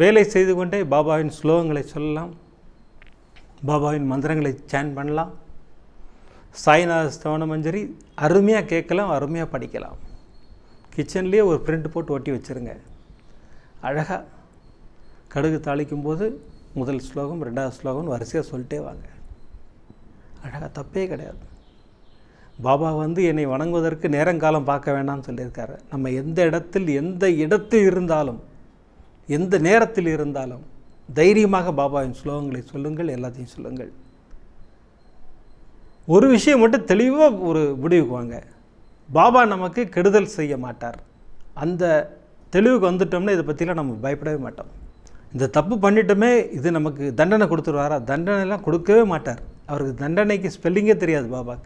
வேலை செய்து கொண்டே பாபாவின் ஸ்லோகங்களை சொல்லலாம், பாபாவின் மந்திரங்களை சேன் பண்ணலாம். சாய்நாத ஸ்தவன மஞ்சரி அருமையாக கேட்கலாம், அருமையாக படிக்கலாம். கிச்சன்லேயே ஒரு பிரிண்ட் போட்டு ஒட்டி வச்சுருங்க. அழகாக கடுகு தாளிக்கும் போது முதல் ஸ்லோகம் 2வது ஸ்லோகம் வரிசையாக சொல்லிட்டே வாங்க. அழகாக தப்பே கிடையாது. பாபா என்னை வணங்குவதற்கு நேரங்காலம் பார்க்க வேண்டாம்னு சொல்லியிருக்காரு. நம்ம எந்த இடத்தில் இருந்தாலும், எந்த நேரத்தில் இருந்தாலும் தைரியமாக பாபாவின் ஸ்லோகங்களை சொல்லுங்கள், எல்லாத்தையும் சொல்லுங்கள். ஒரு விஷயம் மட்டும் தெளிவாக ஒரு முடிவுக்கு வாங்க, பாபா நமக்கு கெடுதல் செய்ய மாட்டார். அந்த தெளிவுக்கு வந்துட்டோம்னா இதை பற்றிலாம் நம்ம பயப்படவே மாட்டோம். இந்த தப்பு பண்ணிட்டோமே, இது நமக்கு தண்டனை கொடுத்துருவாரா? தண்டனைலாம் கொடுக்கவே மாட்டார். அவருக்கு தண்டனைக்கு ஸ்பெல்லிங்கே தெரியாது பாபாவுக்கு.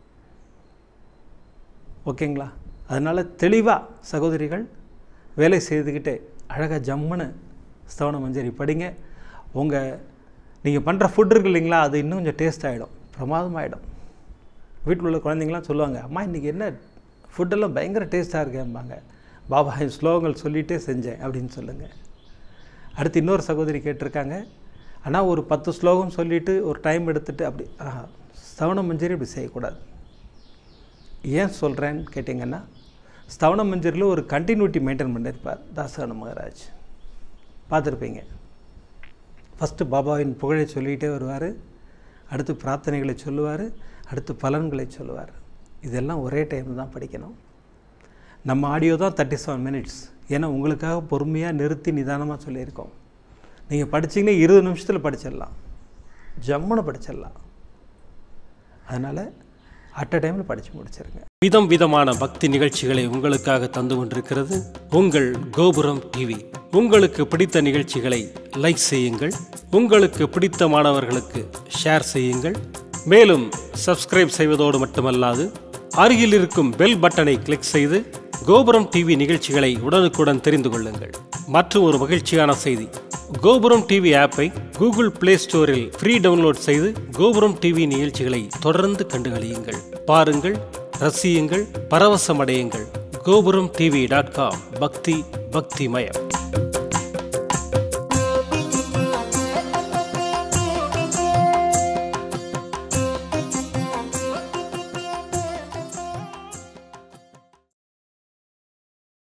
ஓகேங்களா? அதனால் தெளிவாக சகோதரிகள் வேலை செய்துக்கிட்டே அழகாக ஜம்முன்னு ஸ்தவன மஞ்சரி படிங்க. நீங்கள் பண்ணுற ஃபுட் இருக்கு இல்லைங்களா, அது இன்னும் கொஞ்சம் டேஸ்ட் ஆகிடும், பிரமாதமாகிடும். வீட்டில் உள்ள குழந்தைங்களாம் சொல்லுவாங்க, அம்மா இன்றைக்கி என்ன ஃபுட்டெல்லாம் பயங்கர டேஸ்ட்டாக இருக்கேன்பாங்க. பாபா ஸ்லோகங்கள் சொல்லிகிட்டே செஞ்சேன் அப்படின்னு சொல்லுங்கள். அடுத்து இன்னொரு சகோதரி கேட்டிருக்காங்க, ஆனால் ஒரு 10 ஸ்லோகம் சொல்லிவிட்டு ஒரு டைம் எடுத்துகிட்டு அப்படி ஸ்தவன மஞ்சரி இப்படி செய்யக்கூடாது. ஏன் சொல்கிறேன்னு கேட்டிங்கன்னா, ஸ்தவன மஞ்சரியில் ஒரு கண்டினியூட்டி மெயின்டைன் பண்ணியிருப்பார் தாசகான மகாராஜ், பார்த்துருப்பீங்க. ஃபஸ்ட்டு பாபாவின் புகழை சொல்லிகிட்டே வருவார், அடுத்து பிரார்த்தனைகளை சொல்லுவார், அடுத்து பலன்களை சொல்லுவார். இதெல்லாம் ஒரே டைம் தான் படிக்கணும். நம்ம ஆடியோ தான் 37 மினிட்ஸ். ஏன்னா உங்களுக்காக பொறுமையாக நிறுத்தி நிதானமாக சொல்லியிருக்கோம். நீங்கள் படிச்சிங்கன்னா 20 நிமிஷத்தில் படிச்சிடலாம், ஜம்முன்னு படிச்சிடலாம். அதனால் அட் அ டைமில் படித்து முடிச்சிருங்க. விதமான பக்தி நிகழ்ச்சிகளை உங்களுக்காக தந்து கொண்டிருக்கிறது உங்கள் கோபுரம் டிவி. உங்களுக்கு பிடித்த நிகழ்ச்சிகளை லைக் செய்யுங்கள், உங்களுக்கு பிடித்த மாணவர்களுக்கு ஷேர் செய்யுங்கள். மேலும் சப்ஸ்கிரைப் செய்வதோடு மட்டுமல்லாது அருகில் இருக்கும் பெல் பட்டனை கிளிக் செய்து கோபுரம் டிவி நிகழ்ச்சிகளை உடனுக்குடன் தெரிந்து கொள்ளுங்கள். மற்றும் ஒரு மகிழ்ச்சியான செய்தி, கோபுரம் டிவி ஆப்பை கூகுள் பிளே ஸ்டோரில் ஃப்ரீ டவுன்லோட் செய்து கோபுரம் டிவி நிகழ்ச்சிகளை தொடர்ந்து கண்டுகளியுங்கள், பாருங்கள், ரசியுங்கள், பரவசமடையுங்கள். gopuramtv.com பக்திமயம்.